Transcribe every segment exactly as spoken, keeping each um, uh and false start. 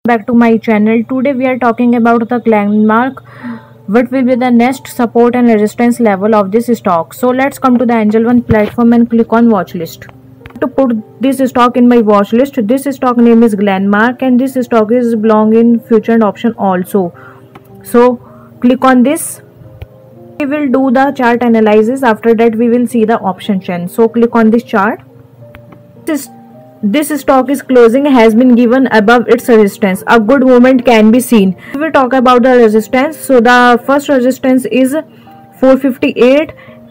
Back to my channel. Today we are talking about the Glenmark. What will be the next support and resistance level of this stock? So let's come to the Angel One platform and click on watch list. To put this stock in my watch list, this stock name is Glenmark and this stock is belong in future and option also. So click on this. We will do the chart analysis. After that we will see the option chain. So click on this chart. This This stock is closing has been given above its resistance. A good movement can be seen. We will talk about the resistance. So the first resistance is four fifty-eight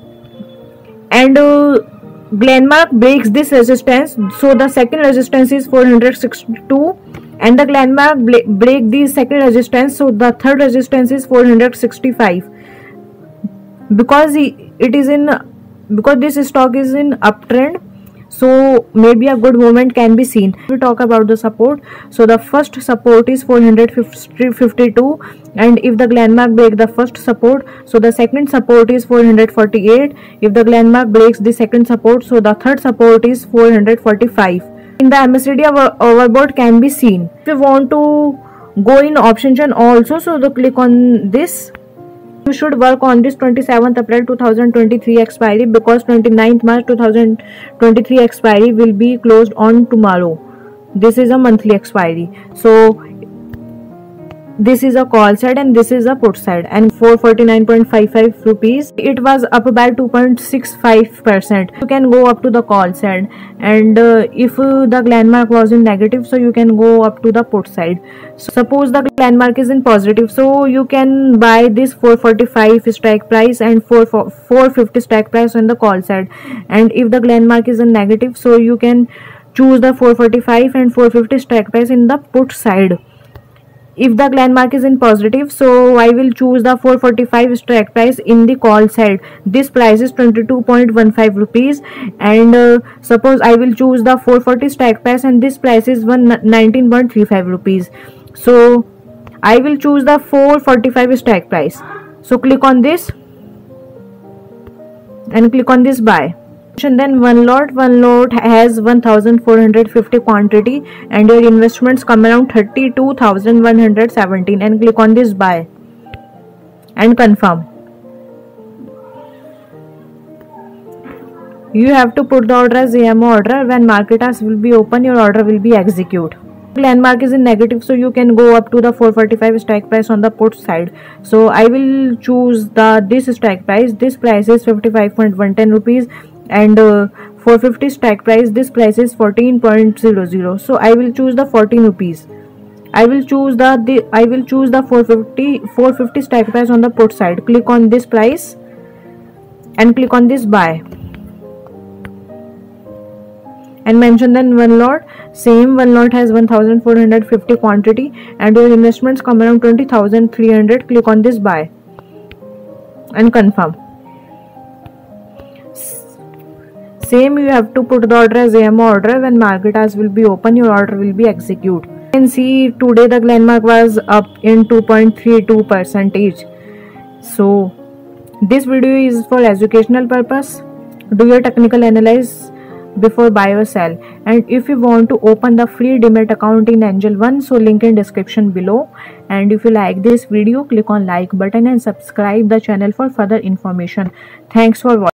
and uh, Glenmark breaks this resistance. So the second resistance is four sixty-two and the Glenmark break the second resistance. So the third resistance is four sixty-five. Because it is in because this stock is in uptrend, so maybe a good movement can be seen. We talk about the support. So the first support is four fifty-two and if the Glenmark break the first support, so the second support is four forty-eight. If the Glenmark breaks the second support, so the third support is four forty-five. In the M A C D overbought can be seen. If you want to go in option chain also, so the click on this. You should work on this twenty-seventh April two thousand twenty-three expiry because twenty-ninth March two thousand twenty-three expiry will be closed on tomorrow. This is a monthly expiry. So this is a call side and this is a put side, and four forty-nine point five five rupees. It was up by two point six five percent. You can go up to the call side, and uh, if uh, the Glenmark was in negative, so you can go up to the put side. So suppose the Glenmark is in positive, so you can buy this four forty-five strike price and four fifty strike price on the call side. And if the Glenmark is in negative, so you can choose the four forty-five and four fifty strike price in the put side. If the Glenmark is in positive, so I will choose the four forty-five strike price in the call side. This price is twenty-two point one five rupees, and uh, suppose I will choose the four forty strike price and this price is one nineteen point three five rupees. So I will choose the four forty-five strike price. So click on this and click on this buy. And then one lot one lot has one thousand four hundred fifty quantity and your investments come around thirty-two thousand one hundred seventeen, and click on this buy and confirm. You have to put the order as A M O order. When market hours will be open, your order will be execute. Glenmark is in negative, so you can go up to the four forty-five strike price on the put side. So I will choose the this strike price. This price is fifty-five point one zero rupees, and uh, four fifty strike price, this price is fourteen point zero zero. So I will choose the fourteen rupees. I will choose the, the I will choose the four fifty strike price on the put side. Click on this price and click on this buy and mention then one lot. Same one lot has one thousand four hundred fifty quantity and your investments come around twenty thousand three hundred. Click on this buy and confirm. Same, you have to put the order as A M O order. When market hours will be open, your order will be execute. You can see today the Glenmark was up in two point three two percentage. So this video is for educational purpose. Do your technical analysis before buy or sell. And if you want to open the free Demat account in Angel One, so link in description below. And if you like this video, click on like button and subscribe the channel for further information. Thanks for watching.